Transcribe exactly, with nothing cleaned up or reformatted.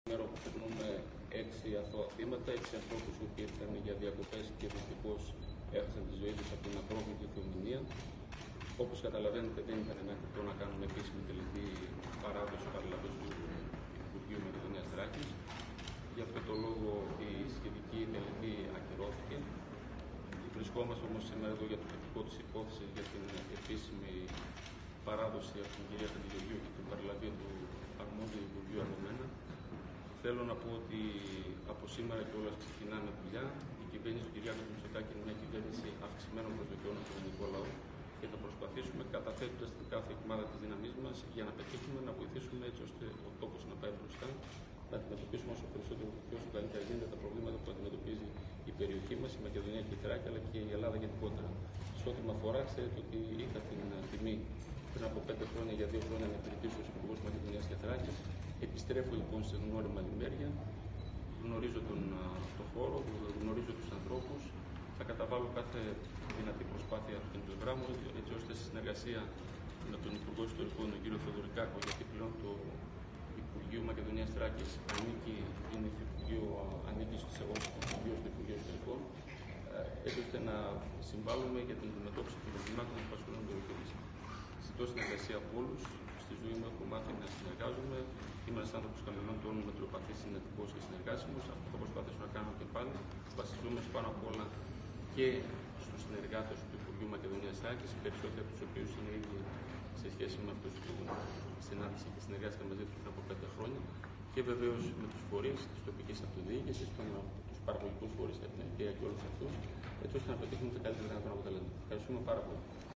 Σήμερα που περνούμε έξι αθώα θύματα, έξι ανθρώπους που ήρθαν για διακοπές και δυστυχώς έχασαν τη ζωή τους από την απρόβλεπτη θεομηνία. Όπως καταλαβαίνετε, δεν ήταν μέχρι τώρα να κάνουμε επίσημη τελετή παράδοση παραλαβής του Υπουργείου Μακεδονίας Θράκης. Γι' αυτό το λόγο η σχετική τελετή ακυρώθηκε. Βρισκόμαστε όμως σήμερα εδώ για το τυπικό της υπόθεσης για την επίσημη παράδοση από την κυρία Χατζηγεωργίου και την παραλαβή του αρμόδιου Υπουργείου από μένα. Θέλω να πω ότι από σήμερα και όλα ξεκινάμε δουλειά. Η κυβέρνηση του Κυριάκου Μητσοτάκη είναι μια κυβέρνηση αυξημένων προσδοκιών από τον ελληνικό λαό και θα προσπαθήσουμε, καταθέτοντας την κάθε εκμάδα τη δύναμή μα, για να πετύχουμε να βοηθήσουμε έτσι ώστε ο τόπο να πάει μπροστά, να αντιμετωπίσουμε όσο περισσότερο και όσο καλύτερα γίνεται τα προβλήματα που αντιμετωπίζει η περιοχή μα, η Μακεδονία και η Θράκη, αλλά και η Ελλάδα γενικότερα. Σε ό,τι με αφορά, ξέρετε ότι είχα την τιμή πριν από πέντε χρόνια, για δύο χρόνια, να υπηρετήσω ως Υπουργός Μακεδονίας και Θράκης. Επιστρέφω λοιπόν σε γνώριμη αλλημέρεια, γνωρίζω τον, τον χώρο, γνωρίζω τους ανθρώπους. Θα καταβάλω κάθε δυνατή προσπάθεια από την πλευρά μου, έτσι ώστε στη συνεργασία με τον Υπουργό Ιστορικών, τον κύριο Θεοδωρικάκο, γιατί πλέον το Υπουργείο Μακεδονίας Θράκης ανήκει, είναι Υπουργείο, ανήκει εγώ στο Υπουργείο, στο Υπουργείο Ιστορικών, έτσι ώστε να συμβάλλουμε για την αντιμετώπιση των προβλημάτων που απασχολούν το περιοχή. Ζητώ συνεργασία από όλους. Στη ζωή μου έχω μάθει να συνεργάζομαι. Είμαι ένας άνθρωπος χαμηλών τόνων, μετριοπαθής, συνετικός και συνεργάσιμος. Αυτό θα προσπαθήσω να κάνω και πάλι. Βασιζόμενος πάνω απ' όλα και στους συνεργάτες του Υπουργείου Μακεδονίας Θράκης, περισσότεροι από τους οποίους είναι ήδη σε σχέση με αυτούς που συνάντησα και συνεργάστηκα μαζί τους πριν από πέντε χρόνια. Και βεβαίως με τους φορείς της τοπικής αυτοδιοίκησης, τους παραγωγικούς φορείς, την ΕΚΕΑ και όλους αυτούς, έτσι ώστε να πετύχουμε τα καλύτερα δυνατόν αποτελέσματα. Ευχαριστούμε πάρα πολύ.